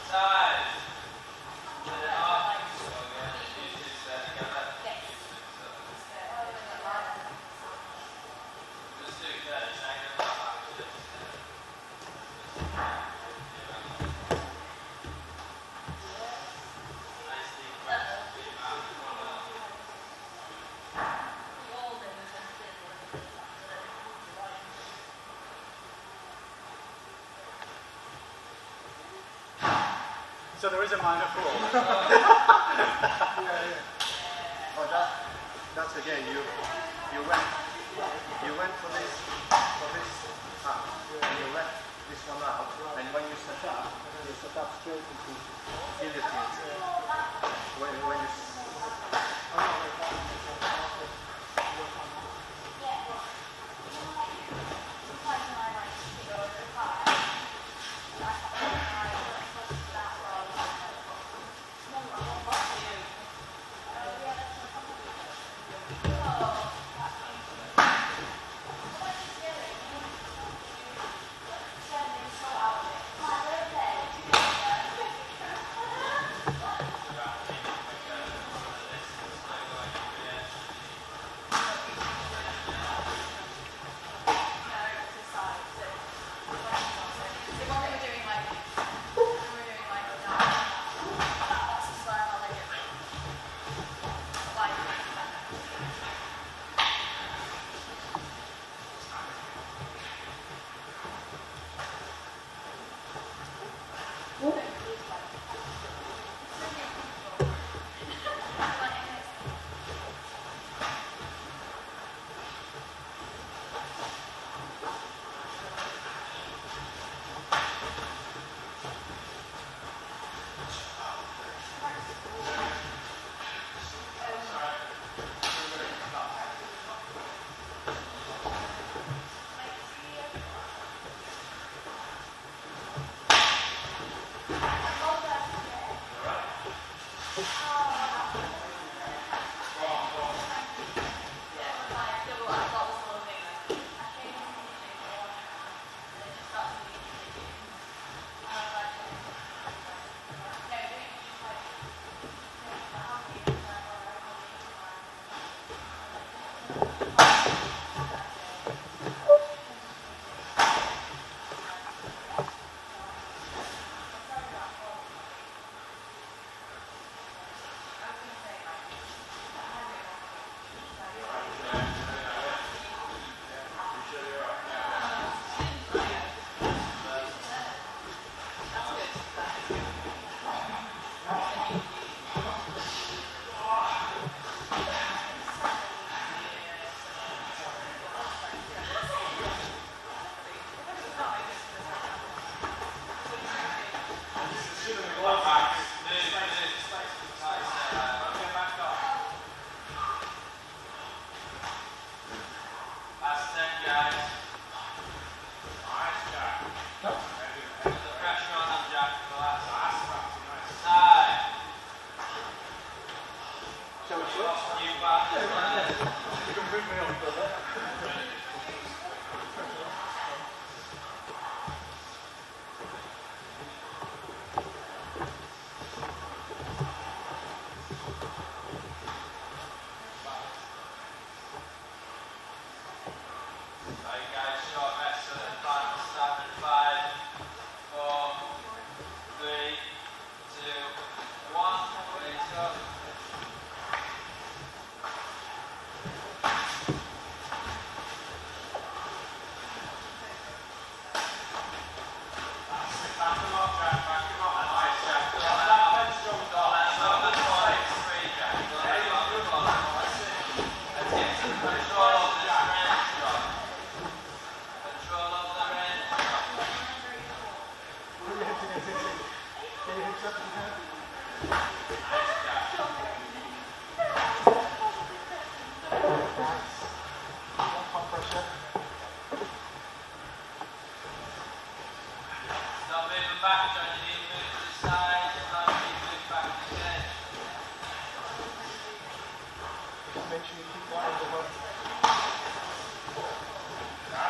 So there is a minor fall. Oh, that's again. You went for this up, and you left this one out, and when you set up straight into guillotine. When you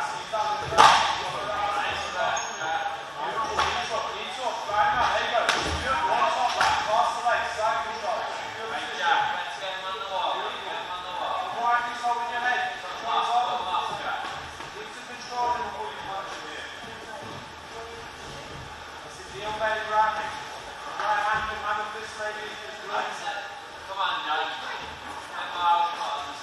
Right now, there you go. Heel belly wrap. Right hand of this lady is good. That's it. Come on, John. Get my house on the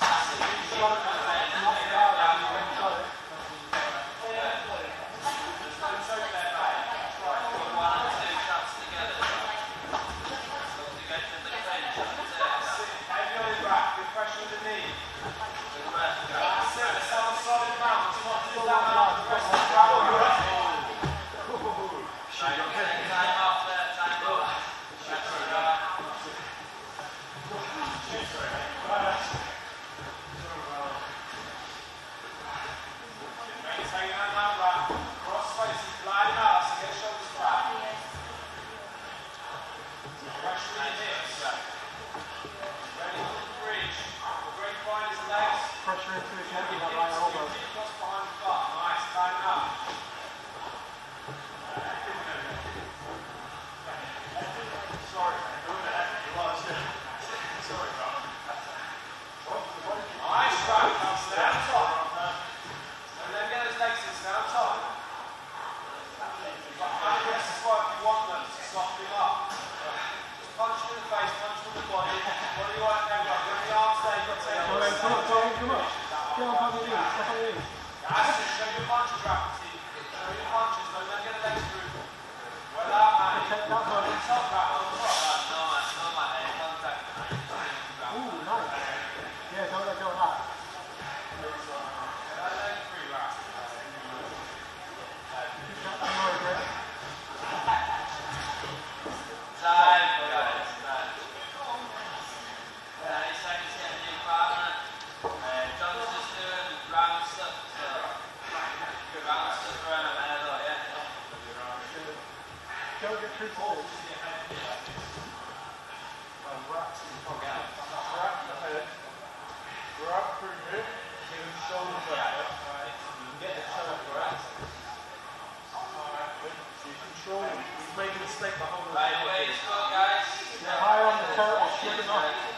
Pressure into his head with that right elbow. Nice, time up. Sorry, who the heck it was? Sorry, bro. Nice, right, now stay on top. And then get his legs in, stay on top. But this is what you want them to soften him up. Just punch him in the face, punch him in the body. What do you want them to do? Bring the arms there, you've got to take Come on, come on. Get on your knees, step on your knees. That's it, show your punches, Rafferty. Show your punches, don't let get the legs through. Well out, man. Take that one. On top, Raff, on top. No, man, no, man, contact. Ooh, nice. Yeah, don't let go of that. Get that leg free, Raff. Keep that more grip. Time, guys, time. 30 seconds to get a new partner. John's just doing round stuff, so round stuff around the head, yeah. Don't get too cold. Grab through here, give him shoulder pressure. You can get the toe for us. So you control him. He's making a mistake the whole Right, ways, go, guys. High on the toe, shoot him up.